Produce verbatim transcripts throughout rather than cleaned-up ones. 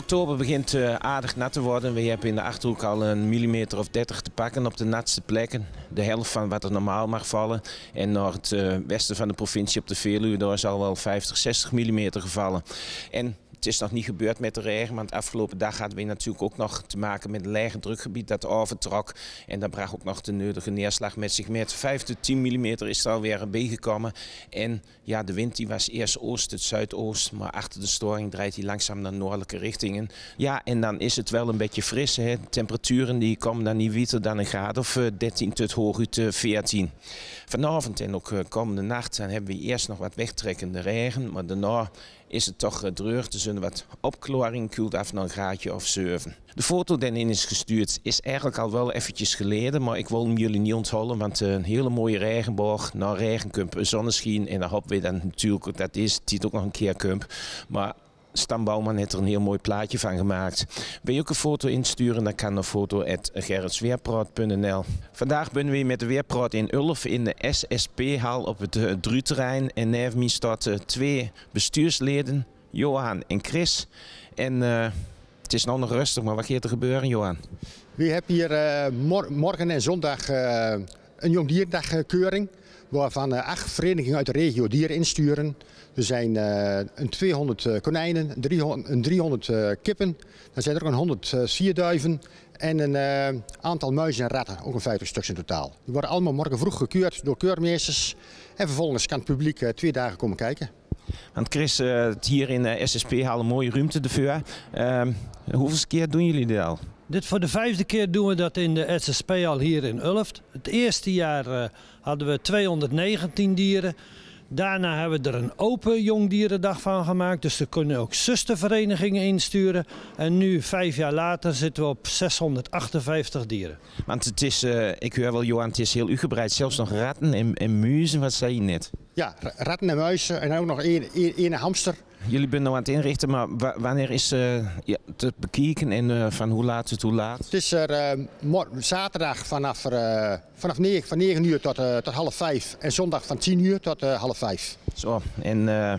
Oktober begint uh, aardig nat te worden. We hebben in de Achterhoek al een millimeter of dertig te pakken op de natste plekken. De helft van wat er normaal mag vallen. En naar het uh, westen van de provincie op de Veluwe, daar is al wel vijftig, zestig millimeter gevallen. En het is nog niet gebeurd met de regen, want afgelopen dag hadden we natuurlijk ook nog te maken met een lage drukgebied dat overtrok. En dat bracht ook nog de nodige neerslag met zich met. vijf tot tien millimeter is er alweer bijgekomen. En ja, de wind die was eerst oost tot zuidoost, maar achter de storing draait hij langzaam naar noordelijke richtingen. Ja, en dan is het wel een beetje fris. Hè. De temperaturen die komen dan niet wieter dan een graad of dertien tot hooguit veertien. Vanavond en ook komende nacht dan hebben we eerst nog wat wegtrekkende regen, maar daarna is het toch droog. Er zullen wat opklaring, koelt af naar een graadje of zeven. De foto die in is gestuurd is eigenlijk al wel eventjes geleden, maar ik wil hem jullie niet onthouden, want een hele mooie regenboog, na regenkump, zonneschijn en dan hopen we dan natuurlijk dat is, het ook nog een keer kump. Maar Stan Bouwman heeft er een heel mooi plaatje van gemaakt. Wil je ook een foto insturen, dan kan naar foto at gerritsweerpraat punt n l. Vandaag zijn we met de Weerpraat in Ulft in de S S P-hal op het uh, Druterrein. En neven mij staan uh, twee bestuursleden, Johan en Chris. En uh, het is nou nog rustig, maar wat gaat er gebeuren, Johan? We hebben hier uh, mor morgen en zondag uh, een jongdierendagkeuring, waarvan uh, acht verenigingen uit de regio dieren insturen. Er zijn uh, een tweehonderd uh, konijnen, driehonderd, een driehonderd uh, kippen, dan zijn er ook een honderd uh, sierduiven en een uh, aantal muizen en ratten, ook een vijftig stuks in totaal. Die worden allemaal morgen vroeg gekeurd door keurmeesters en vervolgens kan het publiek uh, twee dagen komen kijken. Want Chris, uh, hier in de S S P halen een mooie ruimte ervoor. Uh, hoeveel keer doen jullie dit al? Dit voor de vijfde keer doen we dat in de S S P al hier in Ulft. Het eerste jaar uh, hadden we tweehonderdnegentien dieren. Daarna hebben we er een open jongdierendag van gemaakt. Dus er kunnen ook zusterverenigingen insturen. En nu, vijf jaar later, zitten we op zeshonderdachtenvijftig dieren. Want het is, uh, ik hoor wel Johan, het is heel uitgebreid. Zelfs nog ratten en, en muizen, wat zei je net? Ja, ratten en muizen en ook nog één, één, één hamster. Jullie zijn nou aan het inrichten, maar wanneer is uh, ja, te bekijken en uh, van hoe laat tot hoe laat? Het is er uh, zaterdag vanaf, uh, vanaf negen, van negen uur tot, uh, tot half vijf en zondag van tien uur tot uh, half vijf. Zo, en uh,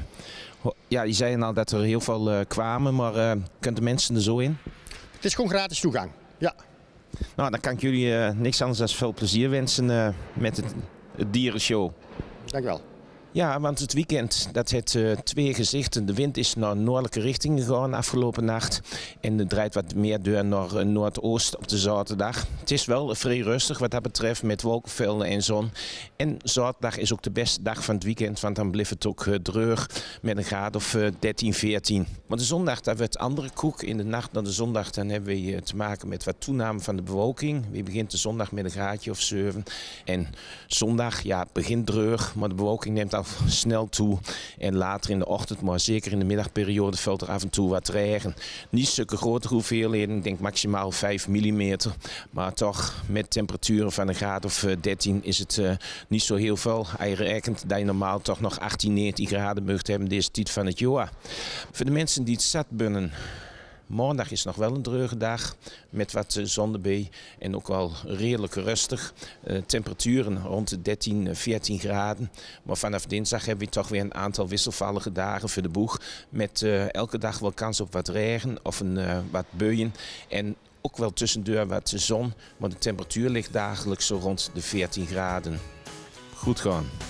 ja, je zei al dat er heel veel uh, kwamen, maar uh, kunt de mensen er zo in? Het is gewoon gratis toegang, ja. Nou, dan kan ik jullie uh, niks anders dan veel plezier wensen uh, met het, het dierenshow. Dank u wel. Ja, want het weekend dat heeft uh, twee gezichten. De wind is naar noordelijke richting gegaan afgelopen nacht. En het draait wat meer door naar uh, noordoost op de zaterdag. Het is wel vrij rustig wat dat betreft met wolkenvelden en zon. En zaterdag is ook de beste dag van het weekend, want dan blijft het ook uh, droog met een graad of uh, dertien, veertien. Maar de zondag dat werd andere koek. In de nacht naar de zondag dan hebben we uh, te maken met wat toename van de bewolking. We begint de zondag met een graadje of zeven. En zondag, ja, het begint droog, maar de bewolking neemt al snel toe en later in de ochtend, maar zeker in de middagperiode valt er af en toe wat regen. Niet zulke grote hoeveelheden, ik denk maximaal vijf millimeter, maar toch met temperaturen van een graad of dertien is het uh, niet zo heel veel. Hij rekent dat je normaal toch nog achttien, negentien graden mag hebben deze tijd van het jaar. Voor de mensen die het zat bunnen, maandag is nog wel een druge dag met wat zon erbij en ook wel redelijk rustig. Uh, temperaturen rond de dertien, veertien graden. Maar vanaf dinsdag hebben we toch weer een aantal wisselvallige dagen voor de boeg. Met uh, elke dag wel kans op wat regen of een, uh, wat buien. En ook wel tussendoor wat zon. Maar de temperatuur ligt dagelijks zo rond de veertien graden. Goed gaan.